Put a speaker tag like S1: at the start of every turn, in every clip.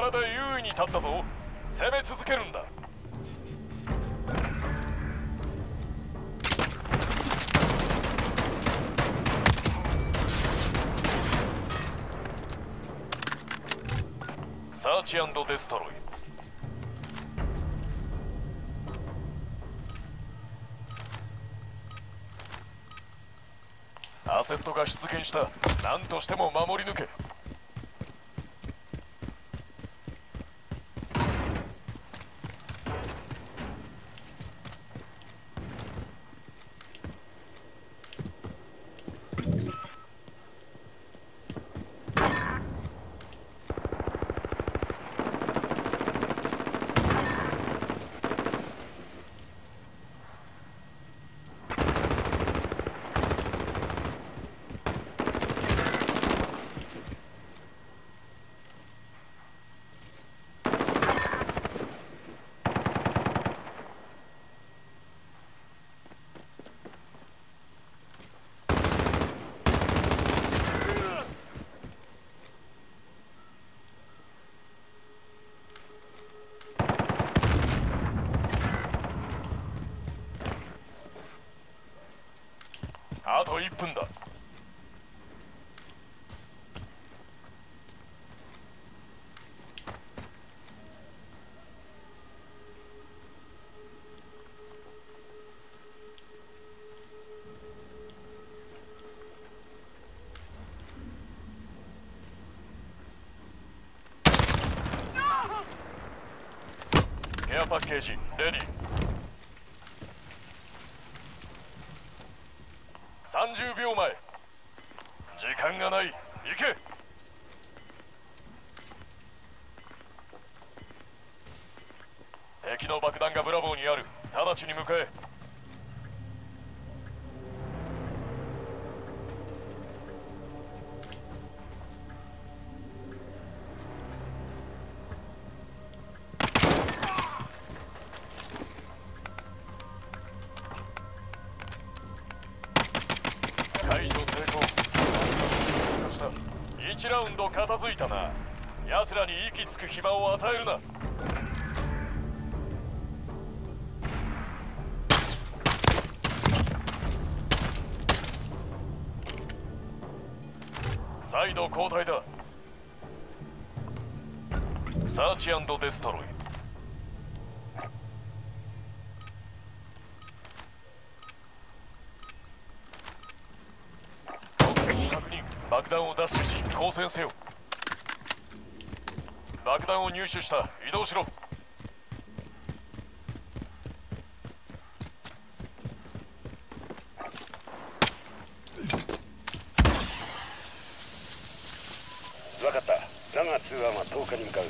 S1: れで優位に立ったぞ。攻め続けるんだ。サーチ&デストロイ。アセットが出現した。何としても守り抜け。あと1分だ。ケアパッケージレディー。30秒前。時間がない。行け。敵の爆弾がブラボーにある。直ちに向かえ。解除成功。1ラウンド片付いたな。奴らに息つく暇を与えるな。再度交代だ。サーチ&デストロイ。確認。爆弾を奪取し交戦せよ。爆弾を入手した。移動しろ。
S2: 分かった。だが通話は10日に向かう。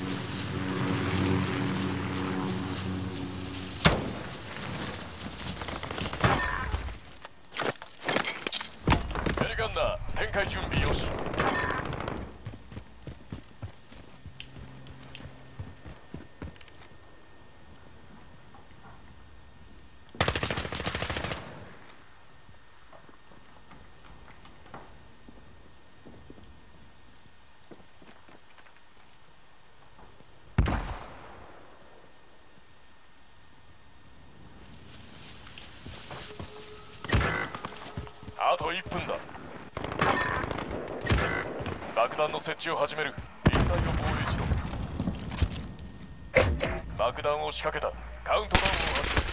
S1: ヘリガンナー展開準備よし。あと1分だ。爆弾の設置を始める。一帯を防衛しろ。爆弾を仕掛けた。カウントダウンを始める。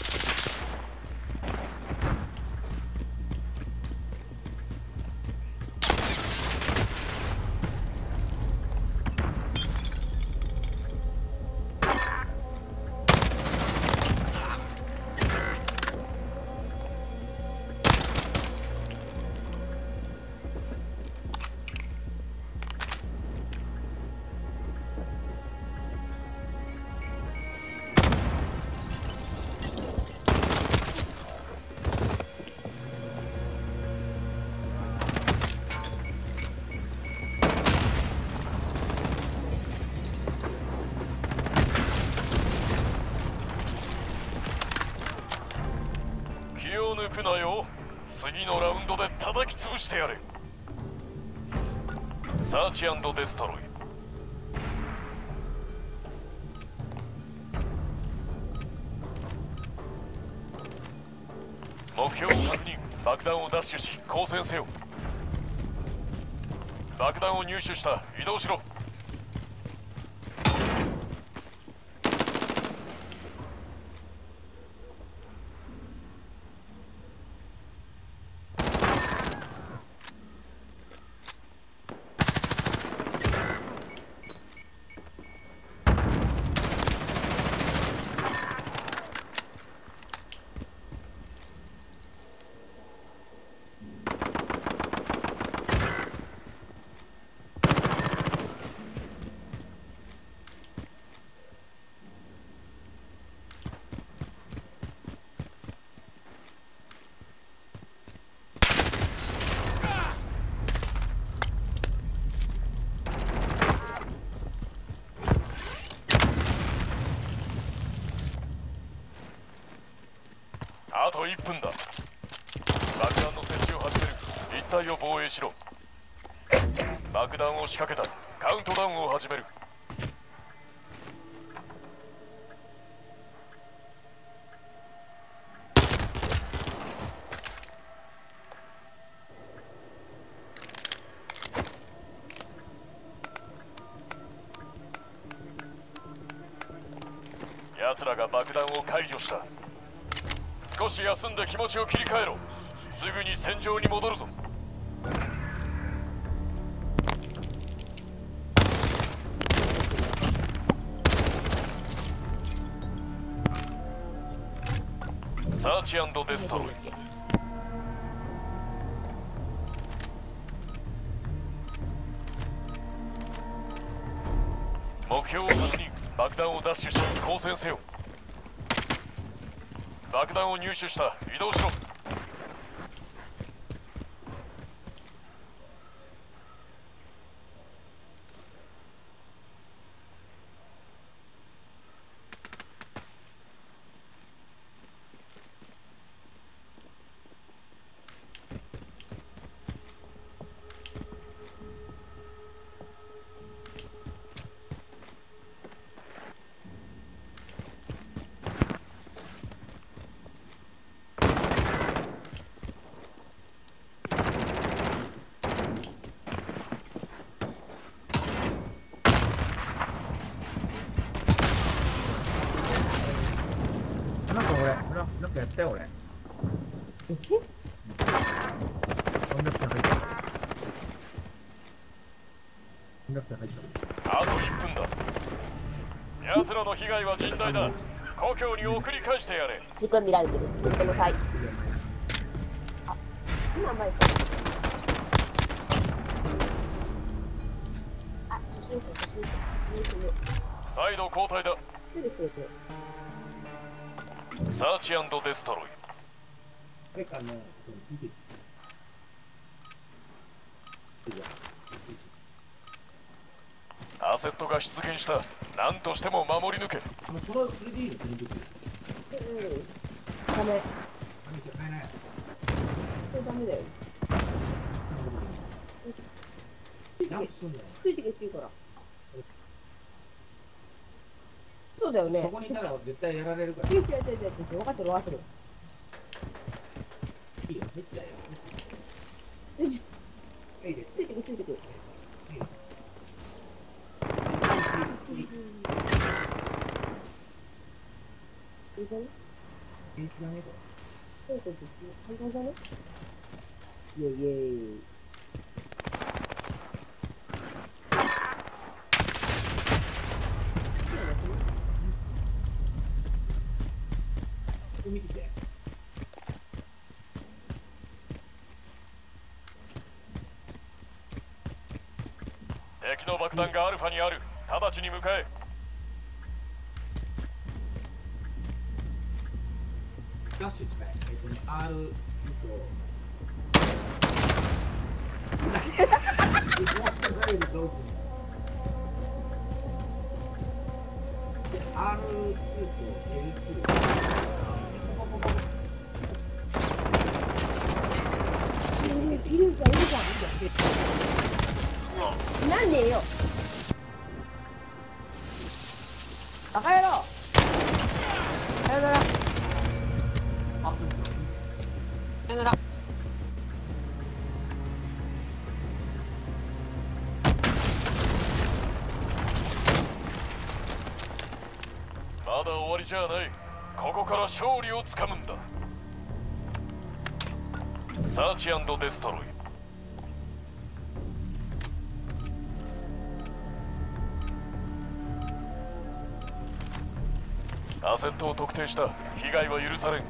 S1: 気を抜くなよ。次のラウンドで叩き潰してやれ。サーチ&デストロイ。 目標を確認。爆弾を奪取し交戦せよ。爆弾を入手した。移動しろ。あと1分だ。爆弾の設置を始める。一帯を防衛しろ。爆弾を仕掛けた。カウントダウンを始める。奴らが爆弾を解除した。少し休んで気持ちを切り替えろ。すぐに戦場に戻るぞ。サーチ&デストロイ。目標を確認。爆弾を奪取し交戦せよ。爆弾を入手した。移動しろ。
S3: なんかやったよ俺。
S1: あと1分だ。奴らの被害は甚大だ。故郷に送り返してやれ。
S4: 時間見られてる。言ってください。あ、今マイク。あ、初心者。
S1: 再度交代だ。
S4: すぐ教えて。
S1: サーチ&デストロイ。
S3: あれかな。
S1: アセットが出現した。何としても守り抜け。
S3: それでいいの？
S4: ダメ。
S3: 買えない。
S4: それダメだよ。ついてけって言うから。そうだよね。
S3: そこにいたら絶対やられるから。
S4: 違う。分かってる分かってる。
S3: いいよ、めっちゃよ。
S4: ついてく。いいかね？そう簡単だね。イェイ。
S3: 見てて。
S1: 敵の爆弾がアルファにある。直ちに向かえ。
S3: ダッシュ近い。R
S4: いるじゃん。なんでよ。バカ野郎。さよなら。 よなら。
S1: まだ終わりじゃない。ここから勝利をつかむんだ。サーチ&デストロイ。アセットを特定した。被害は許されん。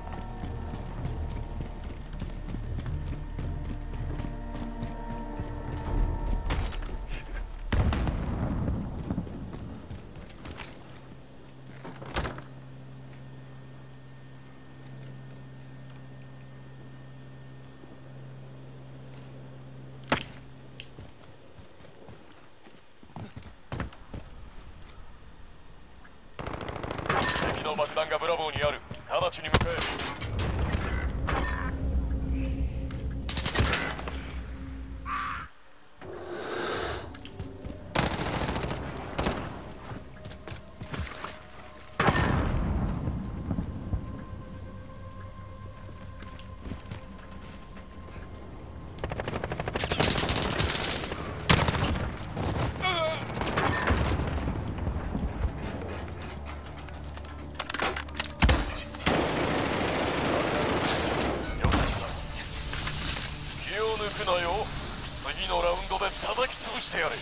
S1: 敵の爆弾がブラボーにある。直ちに向かえ。気を抜くなよ。次のラウンドで叩き潰してやれ。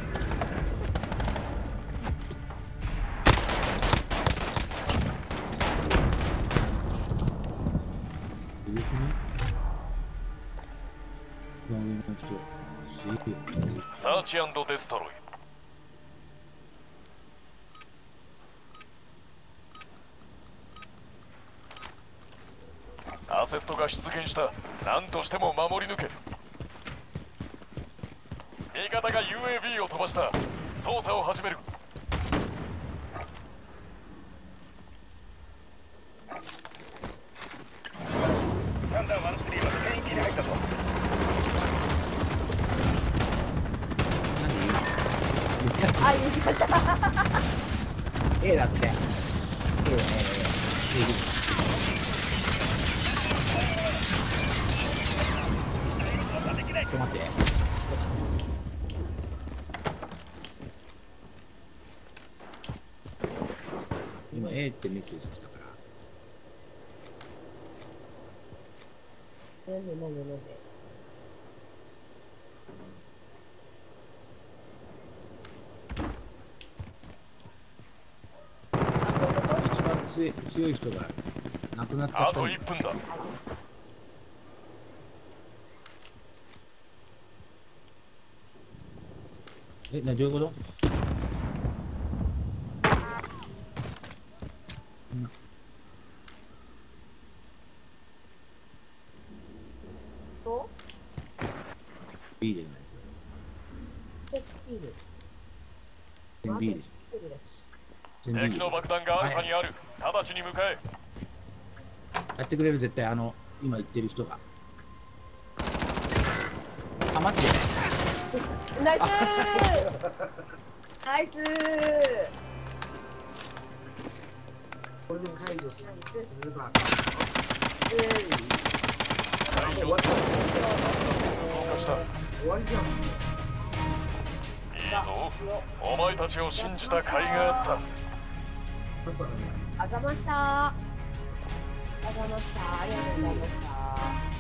S3: いいですね。上の人。
S1: サーチ&デストロイ。アセットが出現した。何としても守り抜け。味方が UAV を飛ばした。操作を始める。
S2: サンダー1-3は全域に入ったぞ。
S4: あ、言っちゃった。
S3: A だって。ちょっと待って。今 A ってメッセージ来たから。
S4: なんで。
S3: 一番強い人が亡くなった
S1: あと1分だ。
S3: どういうこと？
S4: と、
S3: いいじゃない。
S4: チェックキール。
S3: 全然いいでしょ。全然いい
S1: 敵の爆弾がアルファにある。直ちに向かえ。
S3: やってくれる絶対今言ってる人が。あ、待って。
S4: ナイスー。ナイスー。
S3: これで解除すれば。
S1: 解除
S3: 終わり
S1: した。
S3: じゃん。
S1: いいぞ。お前たちを信じた甲斐があった。
S4: あざました。ありがとうございました。